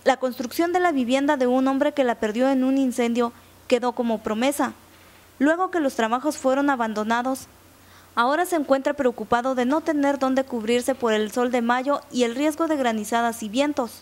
la construcción de la vivienda de un hombre que la perdió en un incendio quedó como promesa. Luego que los trabajos fueron abandonados, ahora se encuentra preocupado de no tener dónde cubrirse por el sol de mayo y el riesgo de granizadas y vientos.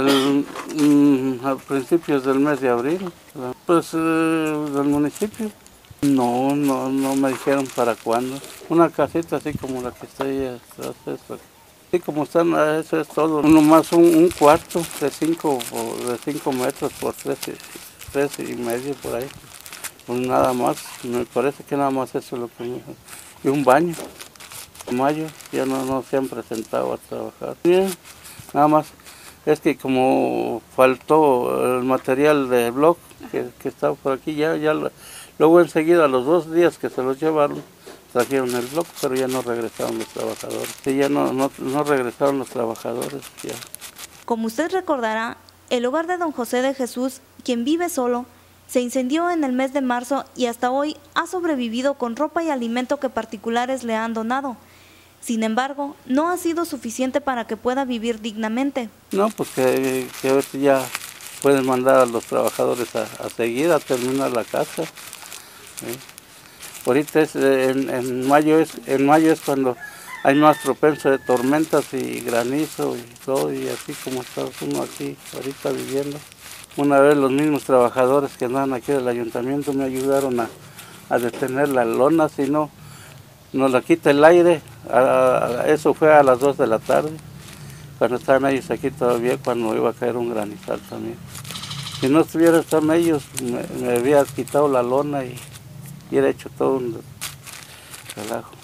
A principios del mes de abril, pues del municipio. No me dijeron para cuándo. Una casita así como la que está ahí atrás, así como están, eso es todo. Nomás un cuarto de 5 metros por 3.5 por ahí. Pues nada más, me parece que nada más eso es lo que me dijo. Y un baño. En mayo ya no se han presentado a trabajar. Bien, nada más. Es que como faltó el material de blog que estaba por aquí, luego enseguida a los 2 días que se los llevaron, trajeron el blog, pero ya no regresaron los trabajadores. Sí, ya no regresaron los trabajadores. Ya. Como usted recordará, el hogar de don José de Jesús, quien vive solo, se incendió en el mes de marzo y hasta hoy ha sobrevivido con ropa y alimento que particulares le han donado. Sin embargo, no ha sido suficiente para que pueda vivir dignamente. No, pues que a ver si ya pueden mandar a los trabajadores a seguir, a terminar la casa. ¿Sí? Ahorita en mayo es cuando hay más propenso de tormentas y granizo y todo, y así como está uno aquí ahorita viviendo. Una vez los mismos trabajadores que andan aquí del ayuntamiento me ayudaron a detener la lona, si no nos la quita el aire. Eso fue a las 2 de la tarde, cuando estaban ellos aquí todavía, cuando iba a caer un granizal también. Si no estuvieran ellos, me había quitado la lona y hubiera hecho todo un relajo.